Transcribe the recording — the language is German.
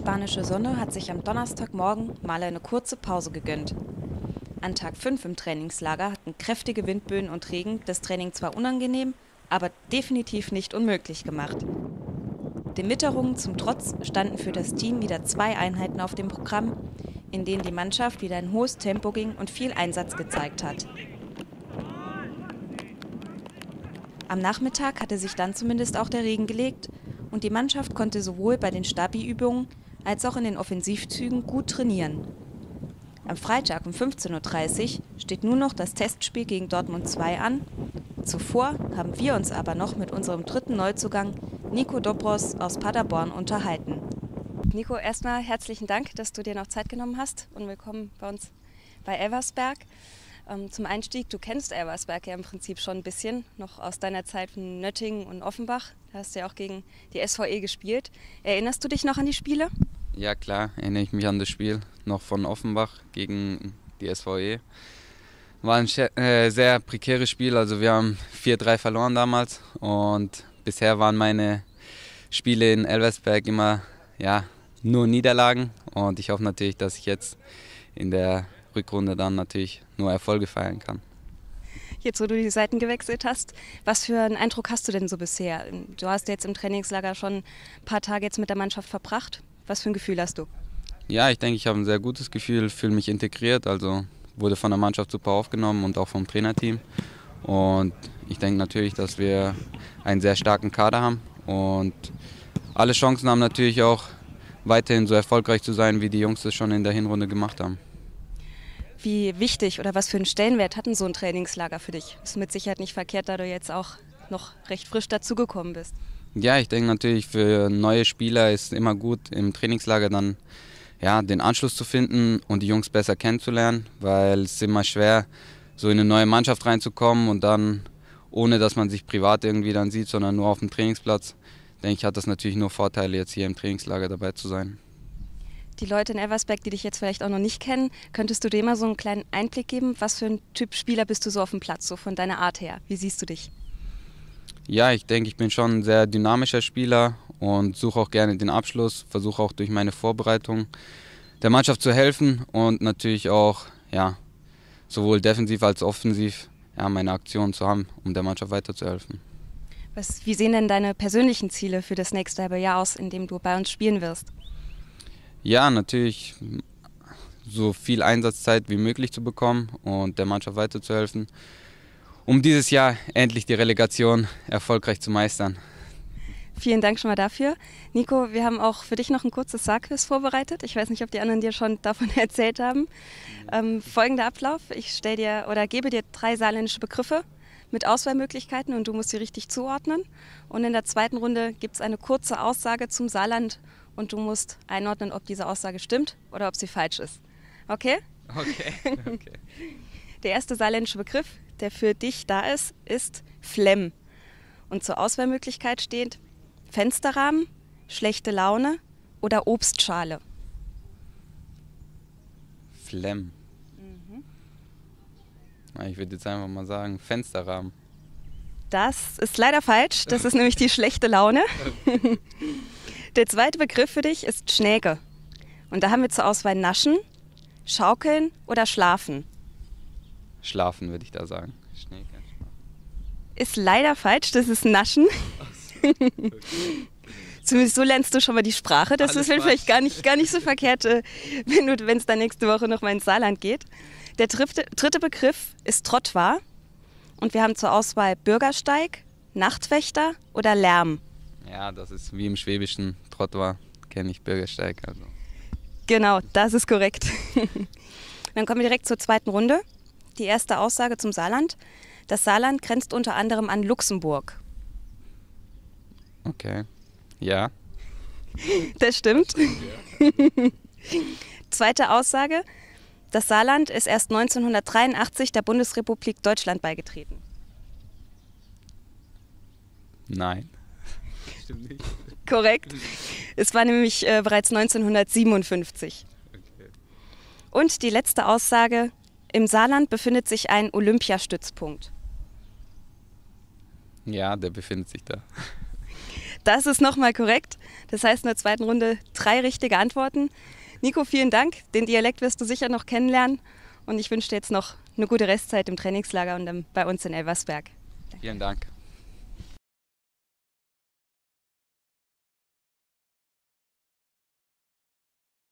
spanische Sonne hat sich am Donnerstagmorgen mal eine kurze Pause gegönnt. An Tag 5 im Trainingslager hatten kräftige Windböen und Regen das Training zwar unangenehm, aber definitiv nicht unmöglich gemacht. Den Witterungen zum Trotz standen für das Team wieder 2 Einheiten auf dem Programm, in denen die Mannschaft wieder ein hohes Tempo ging und viel Einsatz gezeigt hat. Am Nachmittag hatte sich dann zumindest auch der Regen gelegt und die Mannschaft konnte sowohl bei den Stabi-Übungen als auch in den Offensivzügen gut trainieren. Am Freitag um 15:30 Uhr steht nun noch das Testspiel gegen Dortmund 2 an. Zuvor haben wir uns aber noch mit unserem dritten Neuzugang Nico Dobros aus Paderborn unterhalten. Nico, erstmal herzlichen Dank, dass du dir noch Zeit genommen hast und willkommen bei uns bei Elversberg. Zum Einstieg, du kennst Elversberg ja im Prinzip schon ein bisschen, noch aus deiner Zeit von Nöttingen und Offenbach. Da hast du ja auch gegen die SVE gespielt. Erinnerst du dich noch an die Spiele? Ja klar, erinnere ich mich an das Spiel noch von Offenbach gegen die SVE. War ein sehr prekäres Spiel, also wir haben 4-3 verloren damals und bisher waren meine Spiele in Elversberg immer nur Niederlagen und ich hoffe natürlich, dass ich jetzt in der Rückrunde dann natürlich nur Erfolge feiern kann. Jetzt, wo du die Seiten gewechselt hast, was für einen Eindruck hast du denn so bisher? Du hast jetzt im Trainingslager schon ein paar Tage jetzt mit der Mannschaft verbracht. Was für ein Gefühl hast du? Ja, ich denke, ich habe ein sehr gutes Gefühl, fühle mich integriert, also wurde von der Mannschaft super aufgenommen und auch vom Trainerteam. Und ich denke natürlich, dass wir einen sehr starken Kader haben und alle Chancen haben natürlich auch weiterhin so erfolgreich zu sein, wie die Jungs es schon in der Hinrunde gemacht haben. Wie wichtig oder was für einen Stellenwert hat denn so ein Trainingslager für dich? Ist mit Sicherheit nicht verkehrt, da du jetzt auch noch recht frisch dazugekommen bist. Ja, ich denke natürlich, für neue Spieler ist es immer gut, im Trainingslager dann den Anschluss zu finden und die Jungs besser kennenzulernen, weil es ist immer schwer, so in eine neue Mannschaft reinzukommen und dann, ohne dass man sich privat irgendwie dann sieht, sondern nur auf dem Trainingsplatz, denke ich, hat das natürlich nur Vorteile, jetzt hier im Trainingslager dabei zu sein. Die Leute in Elversberg, die dich jetzt vielleicht auch noch nicht kennen, könntest du dir mal so einen kleinen Einblick geben? Was für ein Typ Spieler bist du so auf dem Platz, so von deiner Art her? Wie siehst du dich? Ja, ich denke, ich bin schon ein sehr dynamischer Spieler und suche auch gerne den Abschluss, versuche auch durch meine Vorbereitung der Mannschaft zu helfen und natürlich auch sowohl defensiv als offensiv meine Aktionen zu haben, um der Mannschaft weiterzuhelfen. Wie sehen denn deine persönlichen Ziele für das nächste halbe Jahr aus, in dem du bei uns spielen wirst? Ja, natürlich so viel Einsatzzeit wie möglich zu bekommen und der Mannschaft weiterzuhelfen, um dieses Jahr endlich die Relegation erfolgreich zu meistern. Vielen Dank schon mal dafür. Nico, wir haben auch für dich noch ein kurzes Saarquiz vorbereitet. Ich weiß nicht, ob die anderen dir schon davon erzählt haben. Folgender Ablauf. Ich gebe dir 3 saarländische Begriffe mit Auswahlmöglichkeiten und du musst sie richtig zuordnen. Und in der zweiten Runde gibt es eine kurze Aussage zum Saarland und du musst einordnen, ob diese Aussage stimmt oder ob sie falsch ist. Okay? Okay. Der erste saarländische Begriff, der für dich da ist Flemm. Und zur Auswahlmöglichkeit steht Fensterrahmen, schlechte Laune oder Obstschale. Flemm. Ich würde jetzt einfach mal sagen Fensterrahmen. Das ist leider falsch, das ist nämlich die schlechte Laune. Der zweite Begriff für dich ist Schnäke. Und da haben wir zur Auswahl Naschen, Schaukeln oder Schlafen. Schlafen würde ich da sagen. Schnäke. Ist leider falsch, das ist Naschen. Okay. Zumindest so lernst du schon mal die Sprache. Das ist vielleicht gar nicht so verkehrt, wenn es dann nächste Woche noch mal ins Saarland geht. Der dritte Begriff ist Trottoir. Und wir haben zur Auswahl Bürgersteig, Nachtwächter oder Lärm. Ja, das ist wie im Schwäbischen Trottoir, kenne ich Bürgersteig. Also. Genau, das ist korrekt. Dann kommen wir direkt zur zweiten Runde. Die erste Aussage zum Saarland. Das Saarland grenzt unter anderem an Luxemburg. Okay, ja. Das stimmt. Zweite Aussage. Das Saarland ist erst 1983 der Bundesrepublik Deutschland beigetreten. Nein. Stimmt nicht. Korrekt. Es war nämlich bereits 1957. Okay. Und die letzte Aussage. Im Saarland befindet sich ein Olympiastützpunkt. Ja, der befindet sich da. Das ist nochmal korrekt. Das heißt in der zweiten Runde 3 richtige Antworten. Nico, vielen Dank. Den Dialekt wirst du sicher noch kennenlernen. Und ich wünsche dir jetzt noch eine gute Restzeit im Trainingslager und dann bei uns in Elversberg. Vielen Dank.